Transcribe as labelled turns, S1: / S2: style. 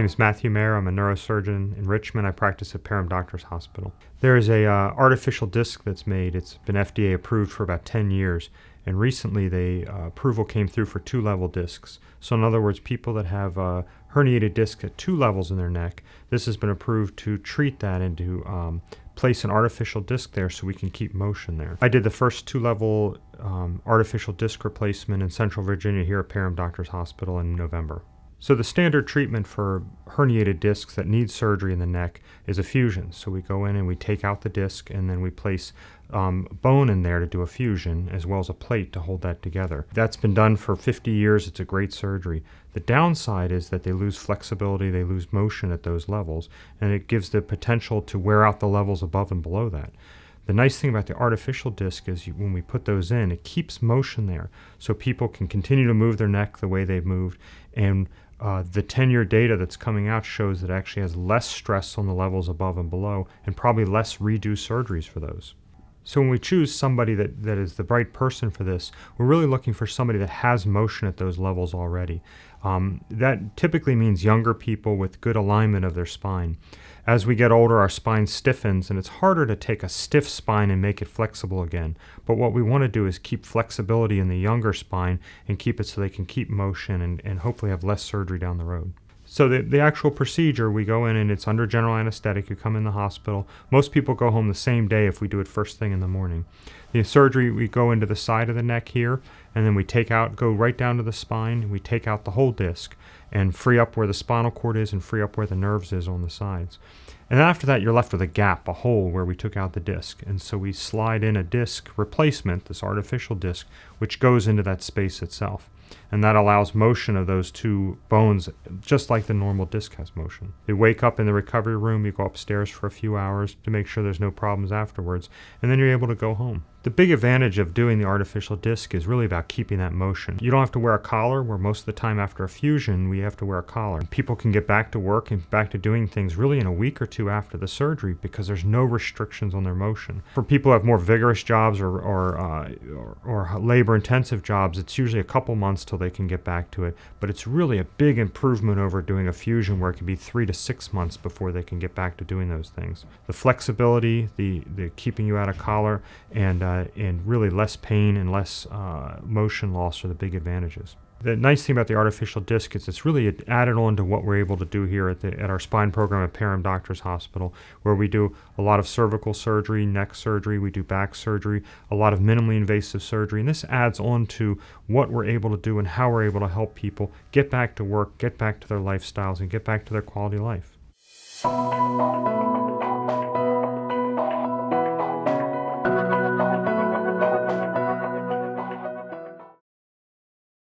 S1: name's Matthew Mayr. I'm a neurosurgeon in Richmond. I practice at Parham Doctors Hospital. There is a artificial disc that's made. It's been FDA approved for about 10 years, and recently the approval came through for 2-level discs. So in other words, people that have herniated discs at 2 levels in their neck, this has been approved to treat that and to place an artificial disc there so we can keep motion there. I did the first 2-level artificial disc replacement in Central Virginia here at Parham Doctors Hospital in November. So the standard treatment for herniated discs that need surgery in the neck is a fusion. So we go in and we take out the disc, and then we place bone in there to do a fusion, as well as a plate to hold that together. That's been done for 50 years. It's a great surgery. The downside is that they lose flexibility, they lose motion at those levels, and it gives the potential to wear out the levels above and below that. The nice thing about the artificial disc is when we put those in, it keeps motion there, so people can continue to move their neck the way they've moved, and the 10-year data that's coming out shows that it actually has less stress on the levels above and below, and probably less redo surgeries for those. So when we choose somebody that is the right person for this, we're really looking for somebody that has motion at those levels already. That typically means younger people with good alignment of their spine. As we get older, our spine stiffens, and it's harder to take a stiff spine and make it flexible again. But what we want to do is keep flexibility in the younger spine and keep it so they can keep motion and hopefully have less surgery down the road. So the actual procedure, we go in and it's under general anesthetic. You come in the hospital. Most people go home the same day if we do it first thing in the morning. The surgery, we go into the side of the neck here, and then we go right down to the spine, and we take out the whole disc and free up where the spinal cord is and free up where the nerves is on the sides. And then after that, you're left with a gap, a hole where we took out the disc. And so we slide in a disc replacement, this artificial disc, which goes into that space itself. And that allows motion of those two bones, just like the normal disc has motion. They wake up in the recovery room, you go upstairs for a few hours to make sure there's no problems afterwards, and then you're able to go home. The big advantage of doing the artificial disc is really about keeping that motion. You don't have to wear a collar, where most of the time after a fusion, we have to wear a collar. People can get back to work and back to doing things really in a week or two after the surgery because there's no restrictions on their motion. For people who have more vigorous jobs or labor-intensive jobs, it's usually a couple months till they can get back to it, but it's really a big improvement over doing a fusion where it can be 3 to 6 months before they can get back to doing those things. The flexibility, the keeping you out of collar, and really less pain and less motion loss are the big advantages. The nice thing about the artificial disc is it's really added on to what we're able to do here at our spine program at Parham Doctors Hospital, where we do a lot of cervical surgery, neck surgery, we do back surgery, a lot of minimally invasive surgery, and this adds on to what we're able to do and how we're able to help people get back to work, get back to their lifestyles, and get back to their quality life.